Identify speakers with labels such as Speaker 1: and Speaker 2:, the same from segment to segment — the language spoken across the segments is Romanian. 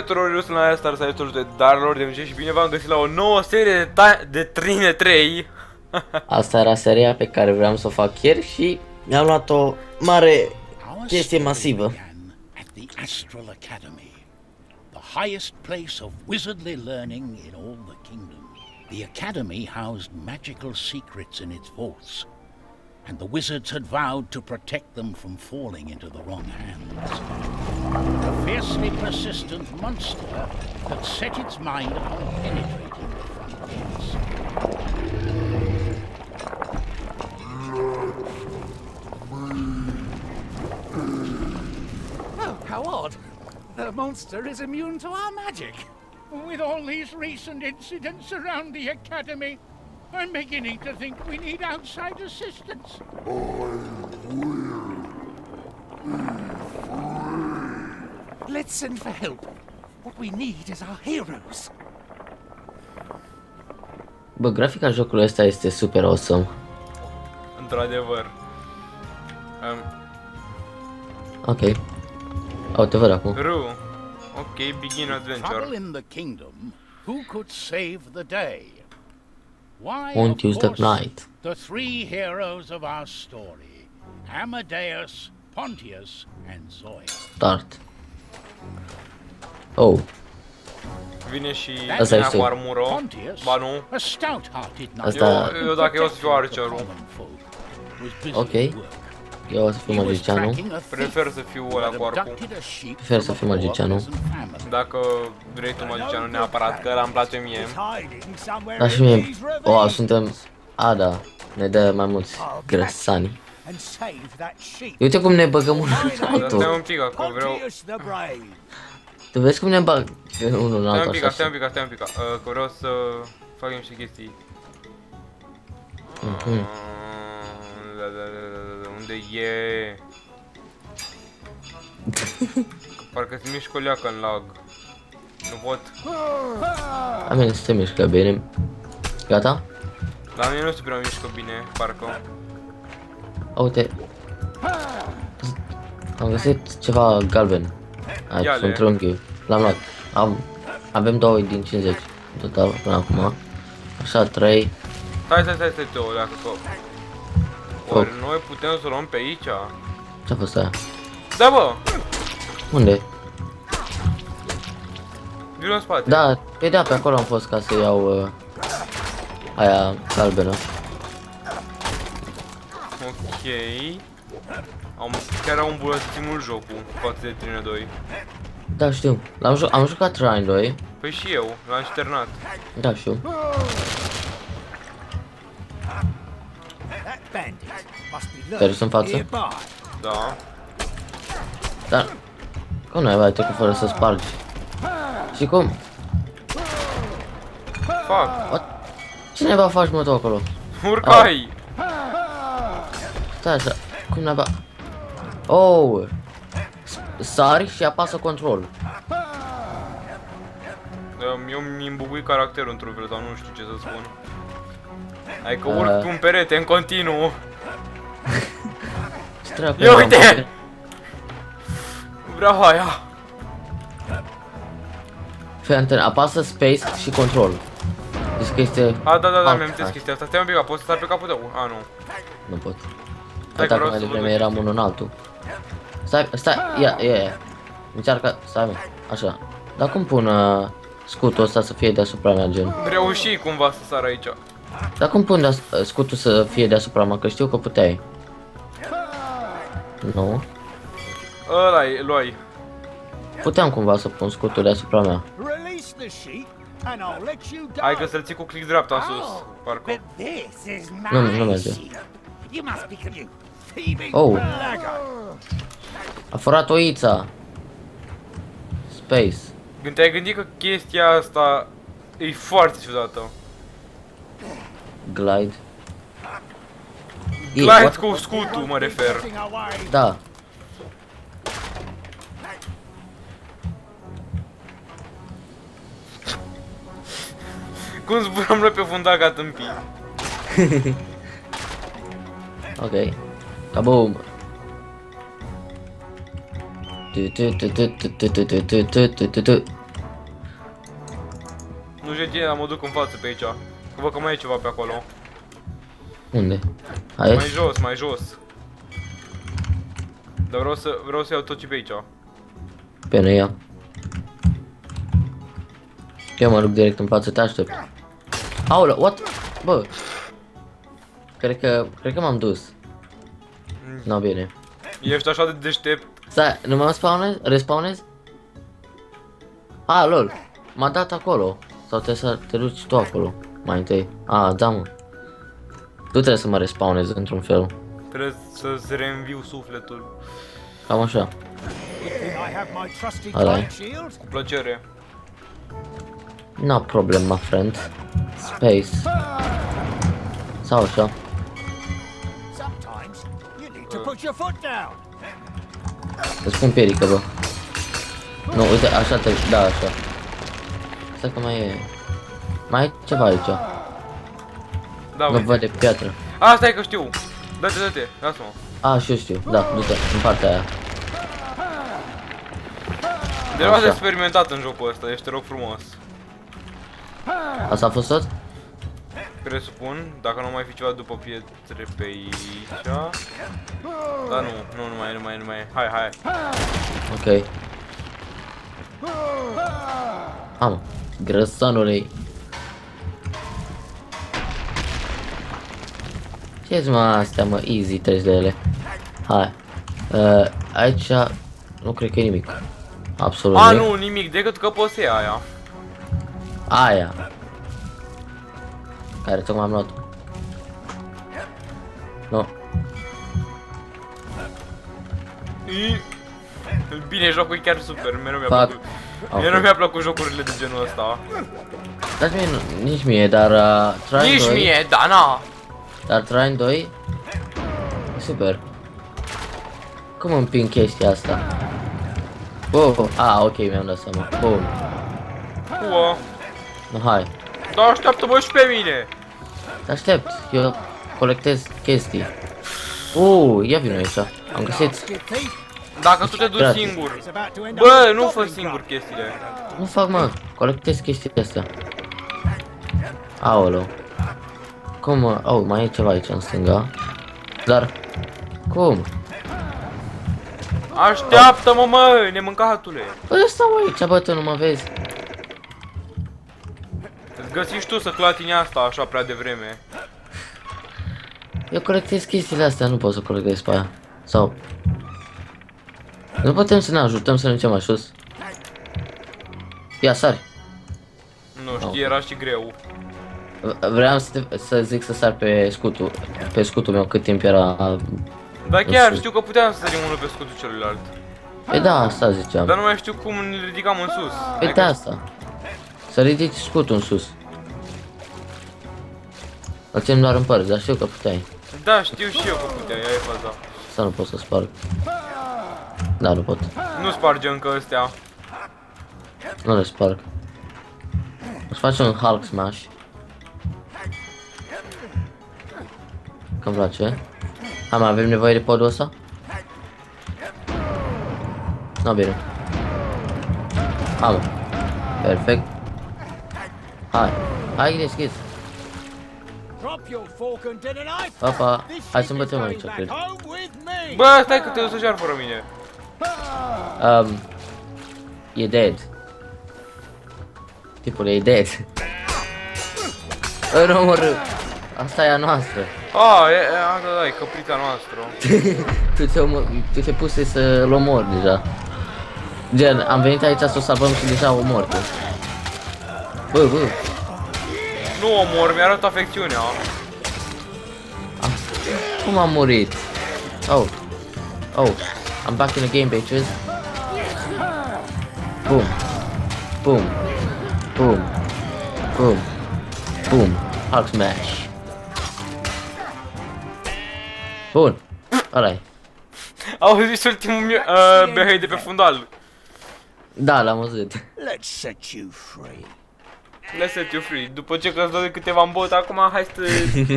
Speaker 1: tuturor, eu sunt la Star Saluturi de Darlord de și bine v-am găsit la o nouă serie de Trine 3.
Speaker 2: Asta era seria pe care vreau să o fac ieri și mi-am luat o mare chestie masivă.
Speaker 3: At the Astral Academy, the highest place of wizardly learning in all the kingdom. The academy housed magical secrets in its vaults, and the wizards had vowed to protect them from falling into the wrong hands. A fiercely persistent monster had set its mind upon penetrating the front gates.
Speaker 4: Oh, how odd. The monster is immune to our magic.
Speaker 5: With all these recent incidents around the academy, I'm beginning to think we need outside assistance.
Speaker 4: Let's send for help. What we need is our heroes.
Speaker 2: Bă, grafica jocului ăsta este super awesome.
Speaker 1: Într-adevăr.
Speaker 2: Ok. O, te văd acum.
Speaker 1: Ru. Ok, begin
Speaker 3: Trouble
Speaker 1: adventure.
Speaker 3: in the kingdom, who could save the day? Why,
Speaker 2: Won't
Speaker 3: of
Speaker 2: use the
Speaker 3: course,
Speaker 2: night.
Speaker 3: the three heroes of our story, Amadeus, Pontius, and Zoya.
Speaker 2: Start. Oh,
Speaker 1: Vine și
Speaker 2: Asta
Speaker 1: vine
Speaker 2: este.
Speaker 1: cu armură.
Speaker 3: Pontius,
Speaker 1: Ba nu.
Speaker 3: a stout-hearted knight,
Speaker 2: Asta-
Speaker 1: Eu dacă eu o să fiu arcerul.
Speaker 3: common folk, was busy
Speaker 2: Ok.
Speaker 3: at work.
Speaker 2: eu o să fiu
Speaker 3: He was
Speaker 2: magicianul.
Speaker 3: tracking a thief
Speaker 1: Prefer să fiu ăla
Speaker 3: that
Speaker 1: cu arcul.
Speaker 3: abducted a sheep
Speaker 2: Prefer să
Speaker 3: from
Speaker 2: fiu
Speaker 3: a poor
Speaker 2: magicianul.
Speaker 3: peasant family.
Speaker 1: Dacă vrei tu magicianul neapărat, că ăla îmi place mie.
Speaker 2: Da, și mie. O, suntem... A, da. Ne dă mai mulți grăsani. Uite cum ne băgăm unul în
Speaker 1: Dar stai
Speaker 2: altul.
Speaker 1: un pic acolo, vreau...
Speaker 2: Tu vezi cum ne bag unul în
Speaker 1: Stai un
Speaker 2: altul
Speaker 1: pic,
Speaker 2: așa.
Speaker 1: stai un pic, stai un pic, că vreau să fac niște chestii.
Speaker 2: Mhm.
Speaker 1: Unde e? Parcă se mișcă o leacă în lag. Nu pot.
Speaker 2: A mine se mișcă bine. Gata?
Speaker 1: La mine nu se prea mișcă bine, parcă.
Speaker 2: Uite. Am găsit ceva galben. Aici,
Speaker 1: Ia-le.
Speaker 2: un triunghi. L-am luat. Avem 2 din 50. Total, până acum. Așa, 3.
Speaker 1: Stai, o leacă, că... Ori noi putem să o luăm pe aici?
Speaker 2: Ce-a fost aia?
Speaker 1: Da, bă!
Speaker 2: Unde?
Speaker 1: Vino în spate.
Speaker 2: Da, pe da, pe acolo am fost ca să iau aia galbenă.
Speaker 1: Ok. Chiar au îmbunătățit mult jocul față de Trine 2.
Speaker 2: Da, știu. Am jucat Trine 2.
Speaker 1: Păi și eu, l-am și terminat.
Speaker 2: Da, știu. Terus în față?
Speaker 1: Da.
Speaker 2: Dar... Cum n-ai mai trecut fără să spargi? Și cum?
Speaker 1: Fac.
Speaker 2: Ce naiba faci, mă, tu acolo?
Speaker 1: Urcai!
Speaker 2: Stai așa. Cum naiba? Oh! Sari și apasă control.
Speaker 1: Eu mi-mi îmbugui caracterul într-un fel, dar nu știu ce să spun. Adică urc pe un perete în continuu. Ia uite! Vreau aia!
Speaker 2: Fii atent, apasă space și control. Deci că este...
Speaker 1: A, da, mi-am înțeles chestia asta. Stai un pic, poți să stai pe capul tău? A, nu.
Speaker 2: Nu pot.
Speaker 1: Hai că
Speaker 2: Dacă
Speaker 1: vreau
Speaker 2: mai
Speaker 1: să
Speaker 2: devreme
Speaker 1: văd.
Speaker 2: eram unul în altul. Stai, ia. Încearcă, stai, mă, așa. Dar cum pun scutul ăsta să fie deasupra mea, gen?
Speaker 1: Reuși cumva să sar aici.
Speaker 2: Dar cum pun scutul să fie deasupra mea, că știu că puteai. Nu?
Speaker 1: Ăla-i, luai.
Speaker 2: Puteam cumva să pun scutul deasupra mea.
Speaker 1: Hai că să-l ții cu click dreapta sus, parcă.
Speaker 2: Nu merge. Oh! A furat oița! Space.
Speaker 1: Când te-ai gândit că chestia asta e foarte ciudată.
Speaker 2: Glide.
Speaker 1: Glide cu scutul, mă refer.
Speaker 2: Da.
Speaker 1: Cum zburăm noi pe fundac ca tâmpii?
Speaker 2: Ok. Kaboom.
Speaker 1: Nu știu tine, dar mă duc în față pe aici. Că văd că mai e ceva pe acolo.
Speaker 2: Unde? Aici?
Speaker 1: Mai jos, mai jos. Dar vreau să iau tot ce pe aici.
Speaker 2: Bine, ia. Eu mă duc direct în față, te aștept. Aoleu, what? Bă. Cred că m-am dus. Nu, bine.
Speaker 1: Ești așa de deștept.
Speaker 2: Stai, nu mă spawnez? Respawnez? Ah, lol. M-a dat acolo. Sau trebuie să te duci tu acolo mai întâi. Ah, da, mă. Tu trebuie să mă respawnezi într-un fel.
Speaker 1: Trebuie să-ți reînviu sufletul.
Speaker 2: Cam așa.
Speaker 4: I have my trusty
Speaker 2: Alright.
Speaker 4: giant shield.
Speaker 1: Cu plăcere.
Speaker 2: No problem, my friend. Space. Sau așa.
Speaker 4: Sometimes you need to put your foot down.
Speaker 2: Îți pun piedică, bă. Nu, uite, așa te... Da, așa. Stai că mai e... Mai e ceva aici.
Speaker 1: Da,
Speaker 2: Nu
Speaker 1: uite.
Speaker 2: văd de piatră.
Speaker 1: A, stai că știu. Dă-te, lasă-mă.
Speaker 2: A, și eu știu. Da, du-te, în partea aia.
Speaker 1: De luat
Speaker 2: Așa.
Speaker 1: experimentat în jocul ăsta, ești, te rog frumos.
Speaker 2: Asta a fost tot?
Speaker 1: Presupun, dacă nu mai fi ceva după pietre pe aici. Da, nu mai. Hai.
Speaker 2: Ok. Am. Grăsanului. Ce-s mă astea, mă? Easy, treci de ele. Hai. Aici nu cred că e nimic. Absolut
Speaker 1: A,
Speaker 2: nimic.
Speaker 1: nu, nimic, decât că poți să iei aia.
Speaker 2: Aia. Care tocmai am luat. Nu.
Speaker 1: Bine, jocul e chiar super, mereu mi-a
Speaker 2: Fac.
Speaker 1: plăcut.
Speaker 2: Ok.
Speaker 1: Mereu mi-a plăcut jocurile de genul ăsta.
Speaker 2: Dar mie, nici mie, dar Trine
Speaker 1: Nici
Speaker 2: 2,
Speaker 1: mie, da, na.
Speaker 2: Dar Trine 2 e super. Cum împing chestia asta? Oh, ok, mi-am dat seama. Bun.
Speaker 1: Ua.
Speaker 2: No, hai.
Speaker 1: Da, așteaptă-mă și pe mine.
Speaker 2: Te aștept, eu colectez chestii. Ia vino aici. Am găsit.
Speaker 4: Skid thief.
Speaker 1: Dacă tu te duci
Speaker 2: Gratis.
Speaker 1: singur.
Speaker 4: It's about to end up
Speaker 1: Bă,
Speaker 4: in a
Speaker 1: nu fă
Speaker 4: goblin
Speaker 1: singur
Speaker 4: club.
Speaker 1: chestiile.
Speaker 2: Nu fac, mă, colectez chestiile astea. Aoleu. Cum, mă? Oh, mai e ceva aici în stânga. Dar, cum?
Speaker 1: Așteaptă-mă, mă, nemâncatule.
Speaker 2: Bă, stau aici, bă, tu nu mă vezi.
Speaker 1: Îți găsiști tu să clatini asta așa prea devreme.
Speaker 2: Eu colectez chestiile astea, nu pot să colectez pe aia. Sau... Nu putem să ne ajutăm să ne ducem mai sus. Ia, sari.
Speaker 1: Nu știi, era și greu.
Speaker 2: Vreau să zic să sar pe scutul meu cât timp era...
Speaker 1: Dar chiar
Speaker 2: sus.
Speaker 1: știu că puteam să sărim unul pe scutul celuilalt.
Speaker 2: E da, asta ziceam.
Speaker 1: Dar nu mai știu cum ne ridicam în sus.
Speaker 2: Uite asta. Să ridici scutul în sus. Îl țin doar în părți, dar știu că puteai.
Speaker 1: Da, știu și eu că puteai, aia e faza.
Speaker 2: Să nu pot să sparg. Da, nu pot.
Speaker 1: Nu sparge încă astea.
Speaker 2: Nu le sparg. O să facem un Hulk Smash. Că-mi place. Hai, mai avem nevoie de podul ăsta? Nu, bine. Am. Perfect. Hai, deschis.
Speaker 4: Drop your fork and din and knife.
Speaker 2: Papa,
Speaker 4: This
Speaker 2: hai
Speaker 4: ship
Speaker 2: să
Speaker 4: is
Speaker 2: bătem
Speaker 4: going
Speaker 2: aici,
Speaker 4: back
Speaker 2: cred.
Speaker 4: home with me.
Speaker 1: Bă, stai că te duci să-și fără mine.
Speaker 2: E dead. Tipul e dead. În omorât. Asta e a noastră.
Speaker 1: Da, e căprița noastră.
Speaker 2: Tu te puse să-l omori deja. Gen, am venit aici să o salvăm și deja o mor tu. Bă.
Speaker 1: Nu omor, mi-a arătat afecțiunea.
Speaker 2: Cum am murit? Oh, I'm back in the game, bitches. Boom. Hulk smash. Bun. Ăla-i.
Speaker 1: Auzi ultimul behăi de pe fundal.
Speaker 2: Da, l-am văzut.
Speaker 4: Let's set you free.
Speaker 1: Let's set you free. După ce că-ți dă de câteva în bot, acum hai să...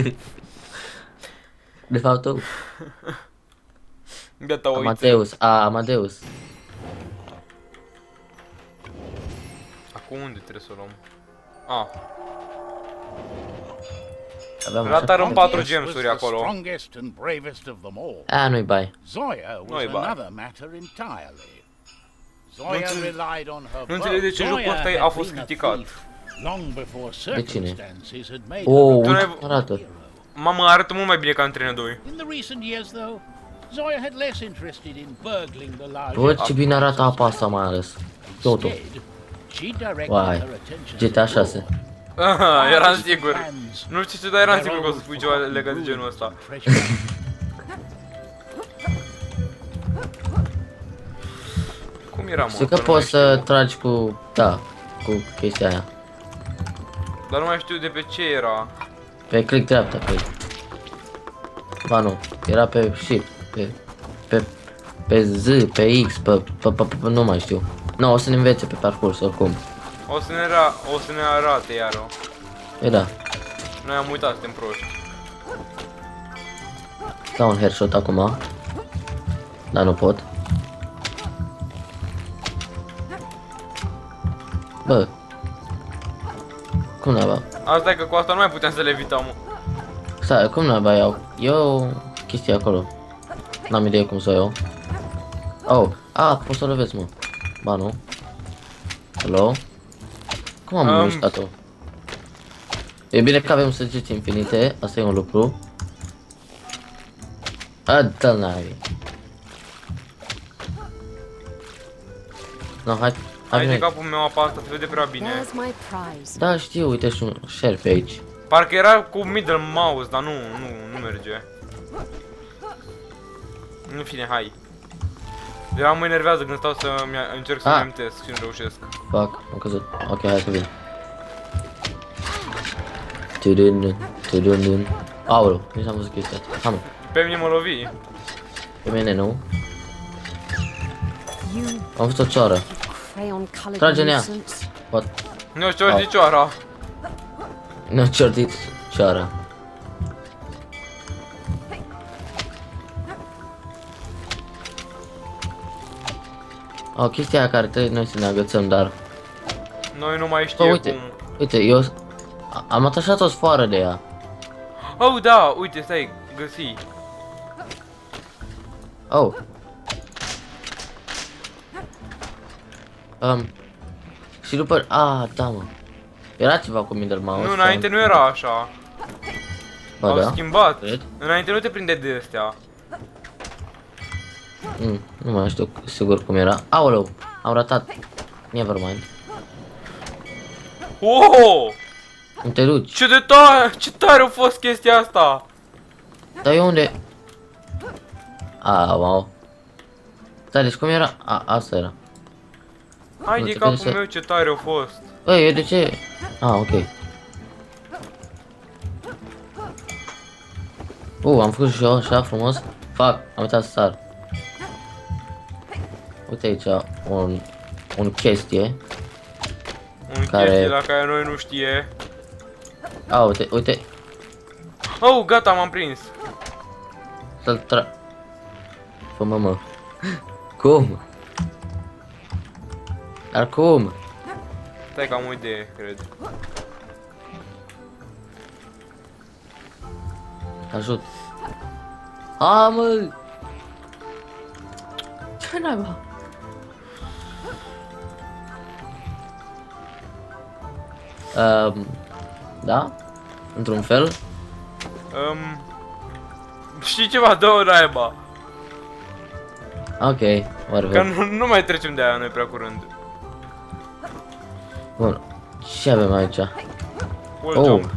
Speaker 2: De fapt, tu.
Speaker 1: Gata, uite.
Speaker 2: Amadeus.
Speaker 1: Acum unde trebuie să o luăm? Ah.
Speaker 2: Aveam
Speaker 1: Ratarăm
Speaker 2: așa.
Speaker 1: 4
Speaker 3: was
Speaker 1: gemsuri
Speaker 3: the
Speaker 1: acolo.
Speaker 3: strongest and bravest of them all.
Speaker 2: Nu-i bai.
Speaker 3: Zoya was
Speaker 1: Nu-i bai.
Speaker 3: another matter entirely. Zoya relied on her
Speaker 1: Nu înțeleg de ce
Speaker 3: bow.
Speaker 1: jocul ăsta
Speaker 3: Zoya
Speaker 1: a
Speaker 3: had
Speaker 1: fost
Speaker 3: been a
Speaker 1: criticat.
Speaker 3: thief long before
Speaker 2: cine?
Speaker 3: circumstances had made
Speaker 2: Oh,
Speaker 3: her a
Speaker 2: uite cum arată.
Speaker 3: hero.
Speaker 1: Mamă, arată mult mai bine ca Antrenă 2.
Speaker 3: In the recent years, though, Zoya had less interested in burgling the large.
Speaker 2: Văd ce bine arată apa asta mai ales. Totul.
Speaker 3: Instead, she directed
Speaker 2: Uai.
Speaker 3: her attention
Speaker 2: GTA
Speaker 3: to
Speaker 2: 6.
Speaker 1: Aha, eram sigur.
Speaker 3: plans,
Speaker 1: Nu știu ce, dar eram
Speaker 3: their
Speaker 1: sigur că o să
Speaker 3: old
Speaker 1: spui ceva legat de genul ăsta.
Speaker 3: treasure.
Speaker 1: Cum era, mă?
Speaker 2: Știu că
Speaker 1: nu mai
Speaker 2: poți să
Speaker 1: știu.
Speaker 2: tragi cu... Da, cu chestia aia.
Speaker 1: Dar nu mai știu de pe ce era.
Speaker 2: Pe click dreapta, pe... Ba nu, era pe shift, pe Z, pe X, pe nu mai știu. Nu, o să ne învețe pe parcurs, oricum.
Speaker 1: O să ne arate iară.
Speaker 2: E da,
Speaker 1: Noi am uitat, suntem proști.
Speaker 2: dau un headshot acum. Dar nu pot. Bă. Cum naiba?
Speaker 1: Asta e că cu asta nu mai puteam să le evităm, mă.
Speaker 2: Stai, cum naiba iau? Eu chestia acolo. N-am idee cum să o iau. Oh, poți să o vezi, mă. Ba nu. Hello? Cum am mișcat-o? E bine că avem săgeți infinite, asta e un lucru. Dă-l naibii. No, hai
Speaker 1: Hai de
Speaker 2: vine.
Speaker 1: capul meu apa asta, se vede prea bine.
Speaker 6: Where's my prize?
Speaker 2: Da, știu, uite și un share pe aici.
Speaker 1: Parcă era cu middle mouse, dar nu merge. În fine, hai. Deja mă enervează când stau să încerc să-mi amintesc și nu reușesc.
Speaker 2: Fuck, am căzut. Ok, hai că vin. Tudun. Aoleu, nici n-am văzut chestia asta. Hai mă,
Speaker 1: Pe mine mă lovi.
Speaker 2: pe mine nu.
Speaker 6: You
Speaker 2: Am văzut o cioară.
Speaker 6: crayon-colored
Speaker 2: Trage în ea.
Speaker 6: nuisance.
Speaker 2: What?
Speaker 1: Nu știu ce cioara.
Speaker 2: Ne-a ciordit cioară. O chestia aia care trebuie noi să ne agățăm, dar...
Speaker 1: Noi nu mai știm
Speaker 2: uite.
Speaker 1: cum.
Speaker 2: Uite, eu... Am atașat o sfoară de ea.
Speaker 1: Oh, da, uite, stai, găsi.
Speaker 2: Oh. Și după... Da, mă. Era ceva cu middle mouse.
Speaker 1: Nu, înainte nu era așa.
Speaker 2: Ba,
Speaker 1: Au
Speaker 2: da?
Speaker 1: schimbat.
Speaker 2: Cred?
Speaker 1: Înainte nu te prinde de astea.
Speaker 2: Nu mai știu sigur cum era. Aoleu, am ratat. Nevermind.
Speaker 1: Oh!
Speaker 2: Nu te duci.
Speaker 1: Ce tare a fost chestia asta!
Speaker 2: Dar eu unde... Wow. Stai, deci cum era? Asta era.
Speaker 1: Hai
Speaker 2: Nu
Speaker 1: de
Speaker 2: te
Speaker 1: capul
Speaker 2: vede să-
Speaker 1: meu ce tare a fost.
Speaker 2: Băi, eu de ce? Ok. Am făcut și eu așa frumos. Fac, am uitat să sar. Uite aici un chestie.
Speaker 1: Un chestie la care noi nu știe.
Speaker 2: Uite.
Speaker 1: Oh, gata, m-am prins.
Speaker 2: Să-l Fă-mă, mă. Cum? Dar cum?
Speaker 1: Stai că am o idee, cred.
Speaker 2: Ajut. Mă! Ce naiba? Da? Într-un fel?
Speaker 1: Știi ceva? Dă-o naiba.
Speaker 2: Ok,
Speaker 1: Că
Speaker 2: whatever.
Speaker 1: nu mai trecem de aia noi prea curând.
Speaker 2: Bun. Ce avem aici?
Speaker 1: Wall jump.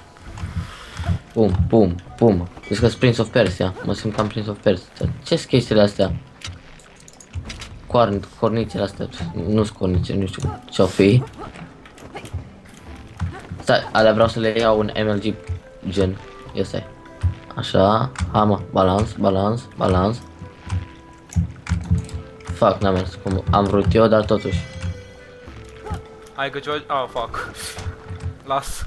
Speaker 2: Pum. Deci că Prince of Persia. Mă simt cam Prince of Persia. Ce-s chestiile astea? Cornițele astea. Nu-s cornițe, nu știu ce-o fi. Stai, alea vreau să le iau un MLG gen. Ia stai. Așa, mă, balans. Fuck, n-am mers cum am vrut eu, dar totuși.
Speaker 1: Hai că ceva... fuck. Las.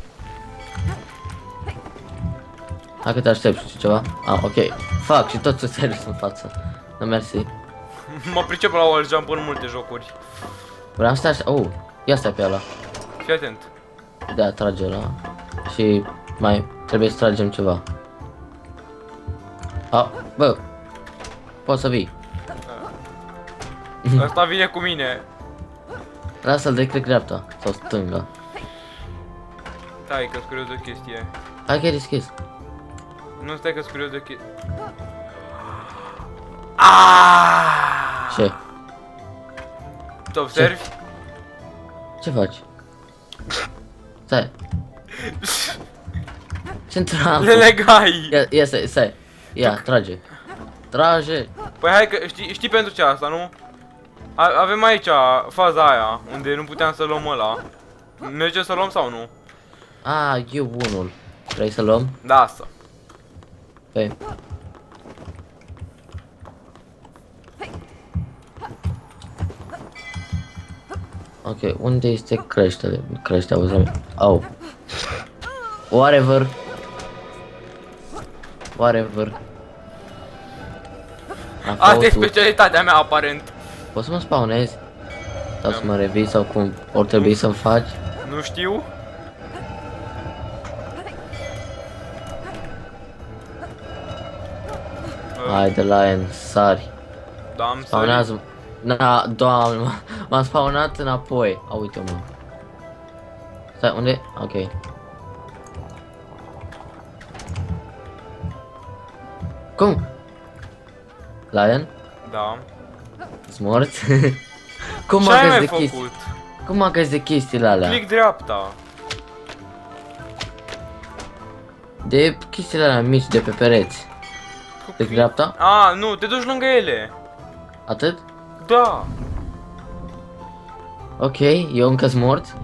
Speaker 2: Hai că te aștept, știi ceva? Ok. Fuck, și tot ăsta în față. Nu, mersi.
Speaker 1: Mă pricep la wall jump în multe jocuri.
Speaker 2: Vreau să stai așa. Ia stai pe ăla.
Speaker 1: Fii atent.
Speaker 2: de a trage ăla. Și mai trebuie să tragem ceva. Bă, poți să vii.
Speaker 1: Asta vine cu mine.
Speaker 2: Lasă-l de cred dreapta sau stânga.
Speaker 1: Stai că-s curios de o chestie.
Speaker 2: Hai că e deschis.
Speaker 1: Nu, stai că-s curios de o chestie.
Speaker 2: Ce?
Speaker 1: Te observi?
Speaker 2: Ce faci? Stai. Ce într-am?
Speaker 1: Le legai!
Speaker 2: Ia, stai. Ia, trage. Trage.
Speaker 1: Păi hai că știi pentru ce asta, nu? Avem aici faza aia, unde nu puteam să luăm ăla. Merge să luăm sau nu?
Speaker 2: Eu unul. Vrei să luăm?
Speaker 1: Da, asta.
Speaker 2: Păi. Ok, unde este creștere? Crește, auzi? Whatever.
Speaker 1: Asta e specialitatea mea, aparent.
Speaker 2: Poți să mă spawnezi? Sau să mă revii sau cum ori trebui să-mi faci?
Speaker 1: Nu știu.
Speaker 2: Hai de Lion, sari.
Speaker 1: Da, am sărit.
Speaker 2: Spawnează. Na, doamne, m-am spawnat înapoi. Uite-mă. Stai, unde? Ok. Cum? Lion?
Speaker 1: Da.
Speaker 2: Ești mort? Cum
Speaker 1: Ce ai
Speaker 2: mă
Speaker 1: mai
Speaker 2: de chestii?
Speaker 1: făcut?
Speaker 2: Cum mă de chestiile alea?
Speaker 1: Click dreapta.
Speaker 2: De chestiile alea mici de pe pereți. De dreapta?
Speaker 1: Nu, te duci lângă ele.
Speaker 2: Atât?
Speaker 1: Da.
Speaker 2: Ok, eu încă sunt mort.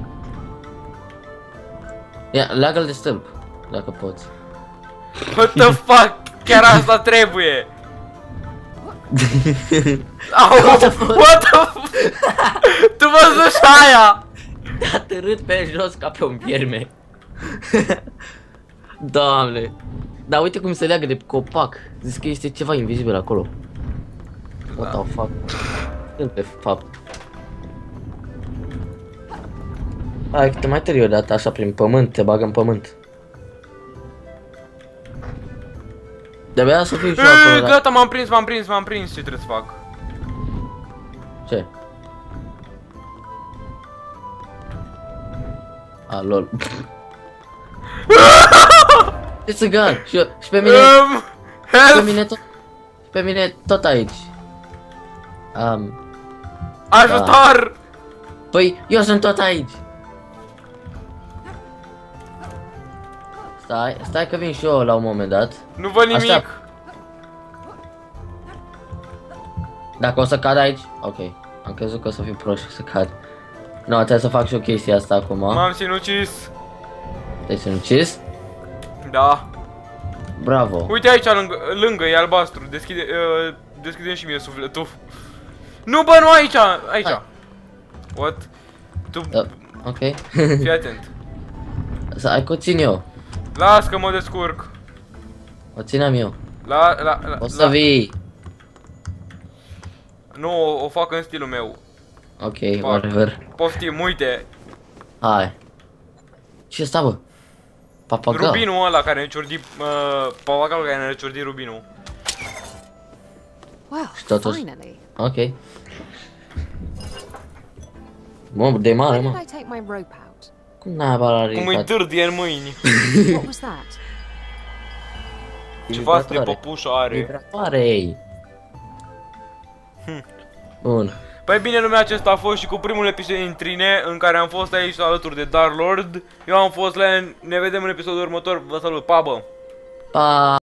Speaker 2: Ia, leagă-l de stâlp, dacă poți.
Speaker 1: What the fuck? Chiar asta trebuie. What the fuck? Tu văzuși aia?
Speaker 2: A târât pe jos ca pe un vierme. Doamne. Dar uite cum se leagă de copac. Zici că este ceva invizibil acolo. What the fuck? De fapt. Hai că te mai tări odată așa prin pământ, te bagă în pământ. De-abia să fiu și eu acolo.
Speaker 1: Gata, m-am prins, ce trebuie să fac?
Speaker 2: Ce? Lol. Ce țigan? Și pe mine... Pe mine tot aici.
Speaker 1: Ajutor!
Speaker 2: Păi, eu sunt tot aici. Stai că vin și eu la un moment dat.
Speaker 1: Nu văd nimic.
Speaker 2: Aștept. Dacă o să cad aici? Ok. Am crezut că o să fiu prost și să cad. Nu, trebuie să fac și o chestie asta acum.
Speaker 1: M-am sinucis.
Speaker 2: Te-ai sinucis?
Speaker 1: Da.
Speaker 2: Bravo.
Speaker 1: Uite aici, lângă, e albastru. Deschide și mie sufletul. Nu, bă, nu aici, aici.
Speaker 2: Hai.
Speaker 1: What? Tu...
Speaker 2: Ok.
Speaker 1: Fii atent.
Speaker 2: Hai că o țin eu.
Speaker 1: Las că mă descurc.
Speaker 2: O țineam eu. O să vii.
Speaker 1: Nu, o fac în stilul meu.
Speaker 2: Ok, whatever.
Speaker 1: Poftim, uite.
Speaker 2: Hai. Ce sta, bă? Papagal.
Speaker 1: Rubinul ăla care ne ciordi, papagalul care ne ciordi rubinul.
Speaker 6: Well, finally.
Speaker 2: Ok. Mă, de mare,
Speaker 6: Why
Speaker 2: mă.
Speaker 6: did I take my rope out?
Speaker 2: Cum n-ai bala
Speaker 1: Cum îi târdie în mâini.
Speaker 6: What was that?
Speaker 1: Ce vas de păpușă are.
Speaker 2: Vibratoare. Bun.
Speaker 1: Păi bine, lumea, acesta a fost și cu primul episod din Trine, în care am fost aici alături de Dark Lord. Eu am fost Len, ne vedem în episodul următor, vă salut, pa, bă!
Speaker 2: Pa!